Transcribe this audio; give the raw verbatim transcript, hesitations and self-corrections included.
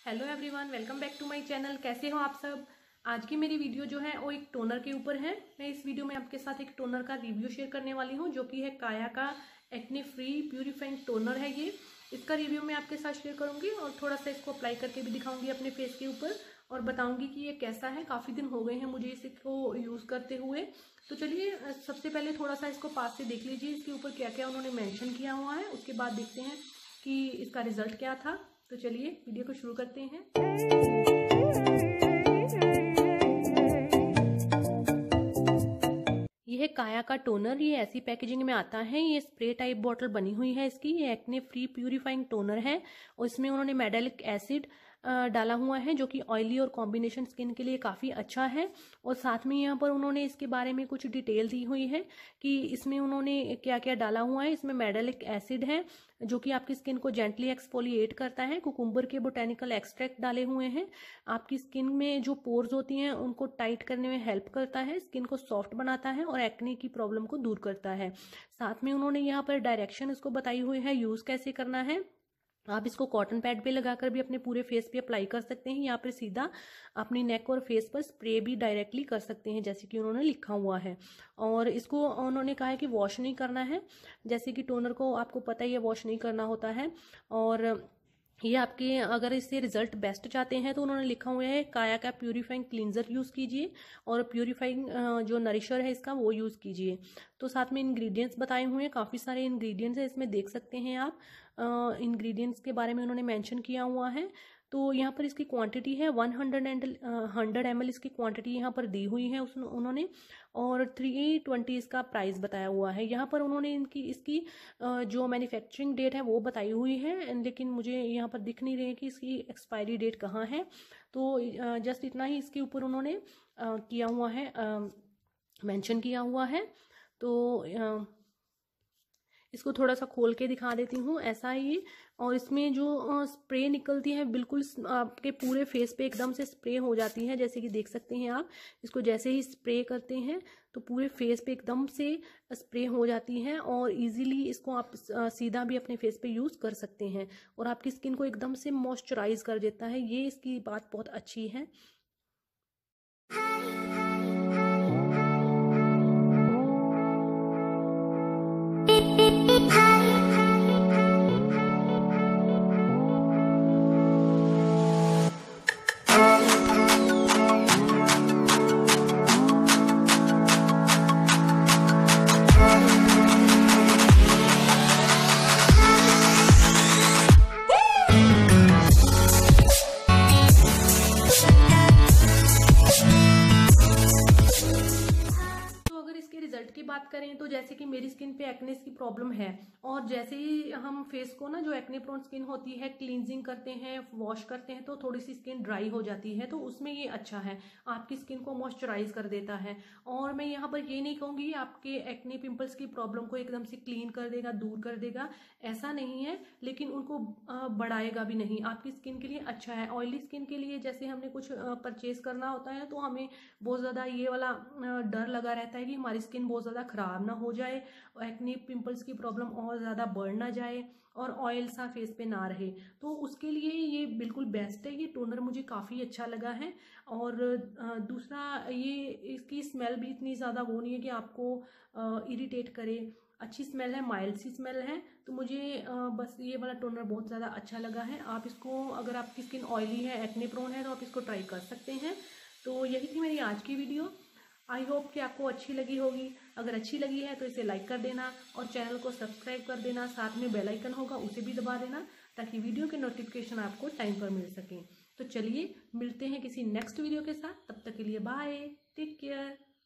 Hello everyone, welcome back to my channel. कैसे हो आप सब। आज की मेरी वीडियो जो है वो एक टोनर के ऊपर है। मैं इस वीडियो में आपके साथ एक टोनर का रिव्यू शेयर करने वाली हूँ जो कि है काया का एक्ने फ्री प्यूरिफाइंग टोनर है। ये इसका रिव्यू मैं आपके साथ शेयर करूंगी और थोड़ा सा इसको अप्लाई करके भी दिखाऊंगी अपने फेस के ऊपर और बताऊंगी कि ये कैसा है। काफ़ी दिन हो गए हैं मुझे इसको यूज़ करते हुए। तो चलिए सबसे पहले थोड़ा सा इसको पास से देख लीजिए, इसके ऊपर क्या क्या उन्होंने मेंशन किया हुआ है। उसके बाद देखते हैं कि इसका रिजल्ट क्या था। तो चलिए वीडियो को शुरू करते हैं। ये है काया का टोनर। ये ऐसी पैकेजिंग में आता है। ये स्प्रे टाइप बॉटल बनी हुई है इसकी। ये एक्ने फ्री प्यूरिफाइंग टोनर है और इसमें उन्होंने मेडेलिक एसिड डाला हुआ है जो कि ऑयली और कॉम्बिनेशन स्किन के लिए काफ़ी अच्छा है। और साथ में यहाँ पर उन्होंने इसके बारे में कुछ डिटेल दी हुई है कि इसमें उन्होंने क्या क्या डाला हुआ है। इसमें मेडेलिक एसिड है जो कि आपकी स्किन को जेंटली एक्सफोलिएट करता है। कुकुम्बर के बोटेनिकल एक्सट्रैक्ट डाले हुए हैं। आपकी स्किन में जो पोर्स होती हैं उनको टाइट करने में हेल्प करता है, स्किन को सॉफ्ट बनाता है और एक्ने की प्रॉब्लम को दूर करता है। साथ में उन्होंने यहाँ पर डायरेक्शन इसको बताई हुई है, यूज़ कैसे करना है। आप इसको कॉटन पैड पे लगाकर भी अपने पूरे फेस पे अप्लाई कर सकते हैं। यहाँ पर सीधा अपनी नेक और फेस पर स्प्रे भी डायरेक्टली कर सकते हैं जैसे कि उन्होंने लिखा हुआ है। और इसको उन्होंने कहा है कि वॉश नहीं करना है, जैसे कि टोनर को आपको पता ही है वॉश नहीं करना होता है। और ये आपके अगर इससे रिजल्ट बेस्ट चाहते हैं तो उन्होंने लिखा हुआ है काया का प्यूरिफाइंग क्लींजर यूज़ कीजिए और प्यूरिफाइंग जो नरिशर है इसका वो यूज़ कीजिए। तो साथ में इंग्रेडिएंट्स बताए हुए हैं, काफ़ी सारे इंग्रेडिएंट्स हैं इसमें, देख सकते हैं आप। इंग्रेडिएंट्स के बारे में उन्होंने मेंशन किया हुआ है। तो यहाँ पर इसकी क्वांटिटी है one hundred and hundred M L इसकी क्वांटिटी यहाँ पर दी हुई है उस उन्होंने। और थ्री ट्वेंटी इसका प्राइस बताया हुआ है। यहाँ पर उन्होंने इनकी इसकी जो मैन्युफैक्चरिंग डेट है वो बताई हुई है, लेकिन मुझे यहाँ पर दिख नहीं रही है कि इसकी एक्सपायरी डेट कहाँ है। तो जस्ट इतना ही इसके ऊपर उन्होंने किया हुआ है, मेंशन किया हुआ है। तो इसको थोड़ा सा खोल के दिखा देती हूँ, ऐसा ही। और इसमें जो स्प्रे निकलती है बिल्कुल आपके पूरे फेस पे एकदम से स्प्रे हो जाती है, जैसे कि देख सकते हैं आप। इसको जैसे ही स्प्रे करते हैं तो पूरे फेस पे एकदम से स्प्रे हो जाती है और इजीली इसको आप सीधा भी अपने फेस पे यूज़ कर सकते हैं और आपकी स्किन को एकदम से मॉइस्चराइज कर देता है। ये इसकी बात बहुत अच्छी है। रिजल्ट की बात करें तो जैसे कि मेरी स्किन पे एक्ने की प्रॉब्लम है और जैसे ही हम फेस को ना, जो एक्ने प्रोन स्किन होती है, क्लींजिंग करते हैं, वॉश करते हैं तो थोड़ी सी स्किन ड्राई हो जाती है। तो उसमें ये अच्छा है, आपकी स्किन को मॉइस्चराइज कर देता है। और मैं यहाँ पर ये नहीं कहूँगी आपके एक्ने पिंपल्स की प्रॉब्लम को एकदम से क्लीन कर देगा, दूर कर देगा, ऐसा नहीं है, लेकिन उनको बढ़ाएगा भी नहीं। आपकी स्किन के लिए अच्छा है। ऑयली स्किन के लिए जैसे हमने कुछ परचेज करना होता है तो हमें बहुत ज़्यादा ये वाला डर लगा रहता है कि हमारी स्किन बहुत ज़्यादा ख़राब ना हो जाए, एक्ने पिंपल्स की प्रॉब्लम और ज़्यादा बढ़ ना जाए और ऑयल सा फेस पे ना रहे। तो उसके लिए ये बिल्कुल बेस्ट है। ये टोनर मुझे काफ़ी अच्छा लगा है। और दूसरा, ये इसकी स्मेल भी इतनी ज़्यादा वो नहीं है कि आपको इरिटेट करे। अच्छी स्मेल है, माइल्ड सी स्मेल है। तो मुझे बस ये वाला टोनर बहुत ज़्यादा अच्छा लगा है। आप इसको, अगर आपकी स्किन ऑयली है, एक्ने प्रोन है, तो आप इसको ट्राई कर सकते हैं। तो यही थी मेरी आज की वीडियो। आई होप कि आपको अच्छी लगी होगी। अगर अच्छी लगी है तो इसे लाइक कर देना और चैनल को सब्सक्राइब कर देना। साथ में बेल आइकन होगा उसे भी दबा देना ताकि वीडियो के नोटिफिकेशन आपको टाइम पर मिल सके। तो चलिए मिलते हैं किसी नेक्स्ट वीडियो के साथ, तब तक के लिए बाय, टेक केयर।